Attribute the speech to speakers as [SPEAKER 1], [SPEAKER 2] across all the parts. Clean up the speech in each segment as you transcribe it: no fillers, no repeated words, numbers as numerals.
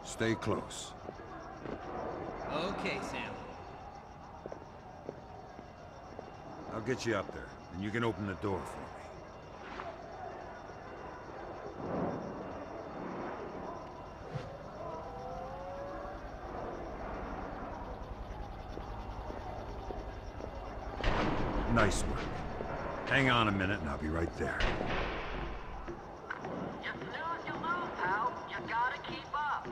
[SPEAKER 1] Stay close.
[SPEAKER 2] Okay, Sam.
[SPEAKER 1] I'll get you up there, and you can open the door for me. Nice work. Hang on a minute and I'll be right there.
[SPEAKER 3] You snooze, you lose, pal. You gotta keep up.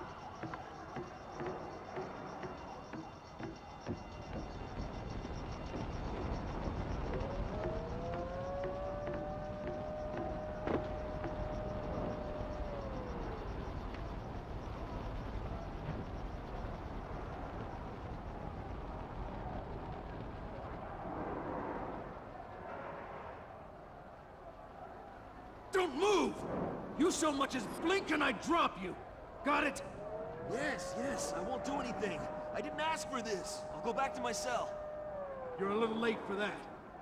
[SPEAKER 4] Don't move! You so much as blink and I drop you! Got it?
[SPEAKER 5] Yes, I won't do anything. I didn't ask for this. I'll go back to my cell.
[SPEAKER 4] You're a little late for that.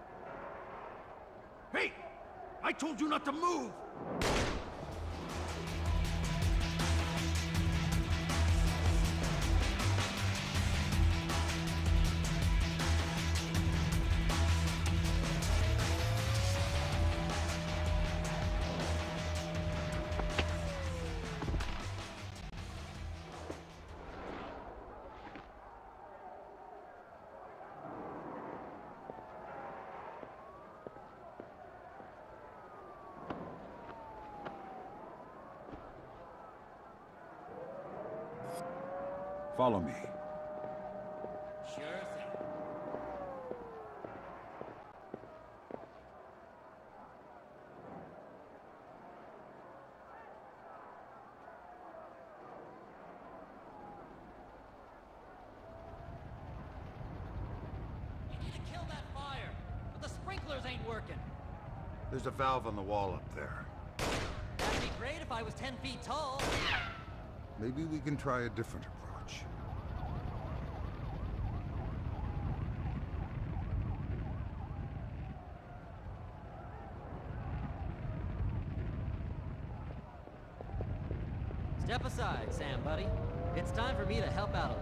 [SPEAKER 4] Hey! I told you not to move!
[SPEAKER 1] Follow me.
[SPEAKER 2] Sure thing. You need to kill that fire, but the sprinklers ain't working.
[SPEAKER 1] There's a valve on the wall up there.
[SPEAKER 2] That'd be great if I was 10 feet tall.
[SPEAKER 1] Maybe we can try a different approach.
[SPEAKER 2] Step aside, Sam, buddy. It's time for me to help out a little.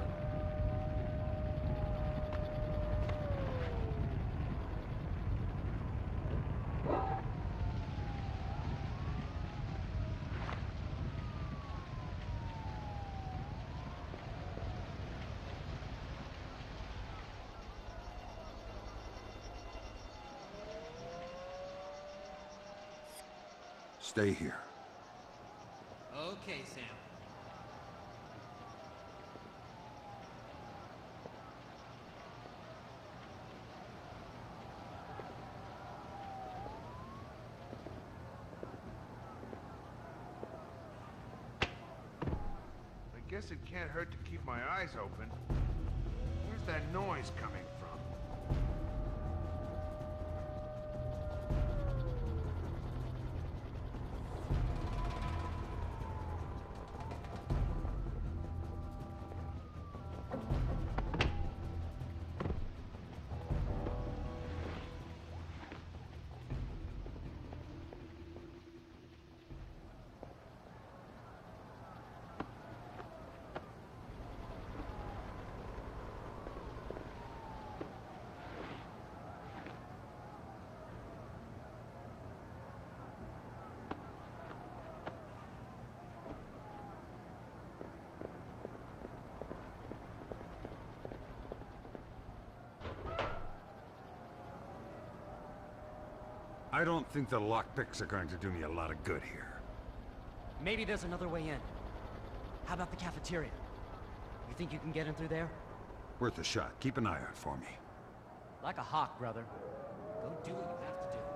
[SPEAKER 1] Stay here.
[SPEAKER 2] Okay, Sam.
[SPEAKER 6] I guess it can't hurt to keep my eyes open. Where's that noise coming from?
[SPEAKER 1] I don't think the lockpicks are going to do me a lot of good here.
[SPEAKER 2] Maybe there's another way in. How about the cafeteria? You think you can get in through there?
[SPEAKER 1] Worth a shot. Keep an eye out for me.
[SPEAKER 2] Like a hawk, brother. Go do what you have to do.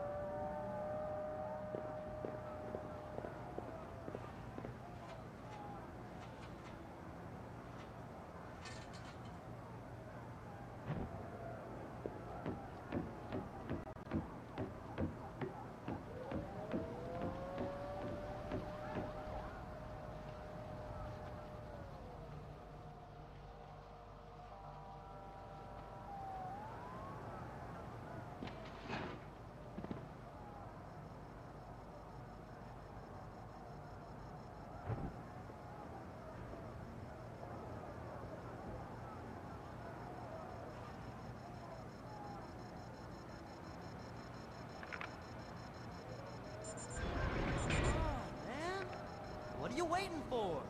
[SPEAKER 2] waiting for?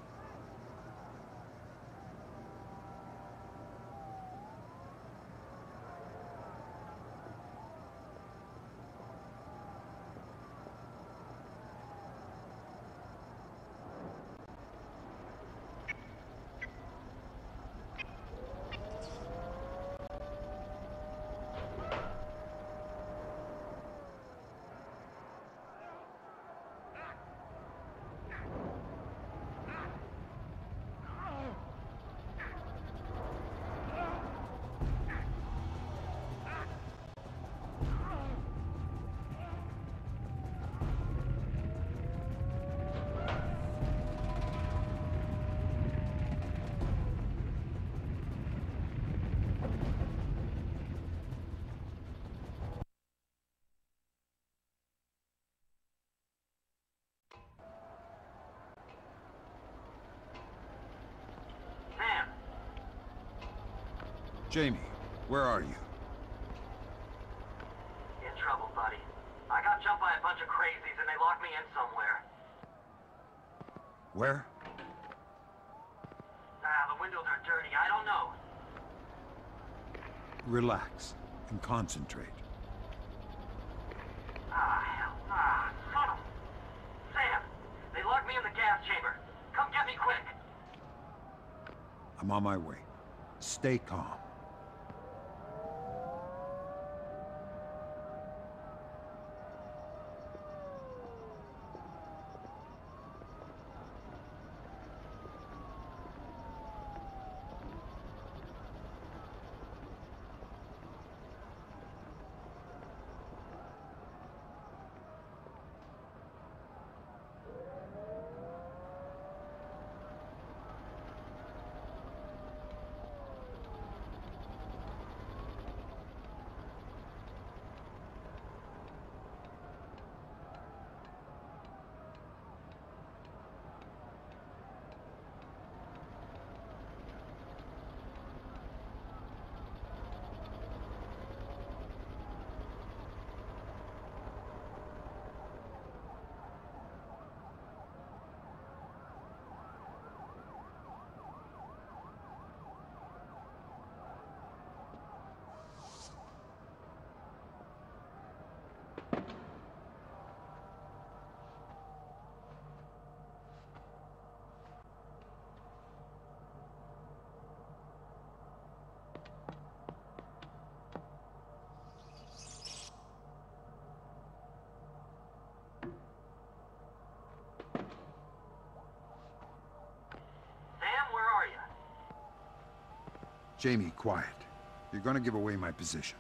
[SPEAKER 3] Sam,
[SPEAKER 1] Jamie, where are you?
[SPEAKER 3] in trouble, buddy. I got jumped by a bunch of crazies and they locked me in somewhere.
[SPEAKER 1] Where?
[SPEAKER 3] The windows are dirty. I don't know.
[SPEAKER 1] Relax and concentrate.
[SPEAKER 3] Hell. Son of... Sam, they locked me in the gas chamber. Come get me quick.
[SPEAKER 1] I'm on my way. Stay calm.
[SPEAKER 3] Sam, where are you?
[SPEAKER 1] Jamie, quiet. You're gonna give away my position.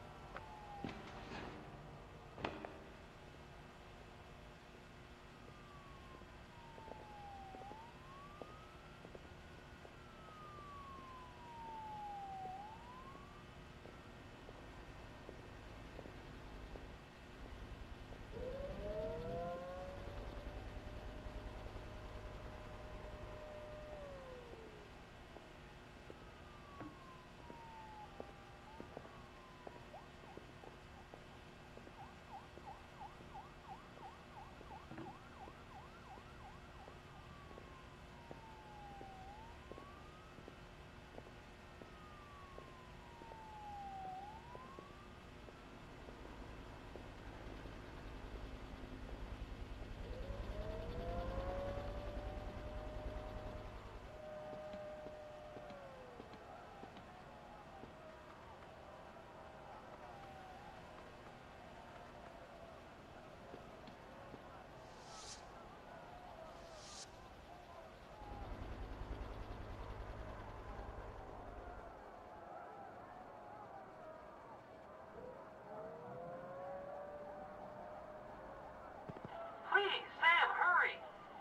[SPEAKER 3] Please, Sam, hurry!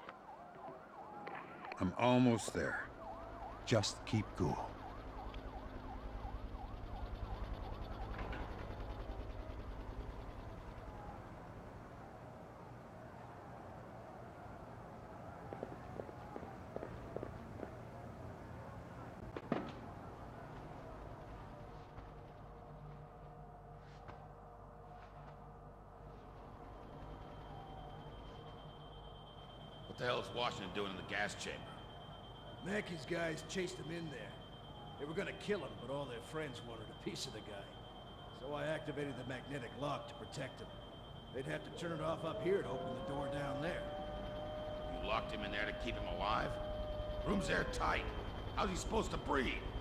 [SPEAKER 1] I'm almost there. Just keep cool.
[SPEAKER 7] What the hell is Washington doing in the gas chamber?
[SPEAKER 4] Mackey's guys chased him in there. They were gonna kill him, but all their friends wanted a piece of the guy. So I activated the magnetic lock to protect him. They'd have to turn it off up here to open the door down there.
[SPEAKER 7] You locked him in there to keep him alive? Room's airtight. How's he supposed to breathe?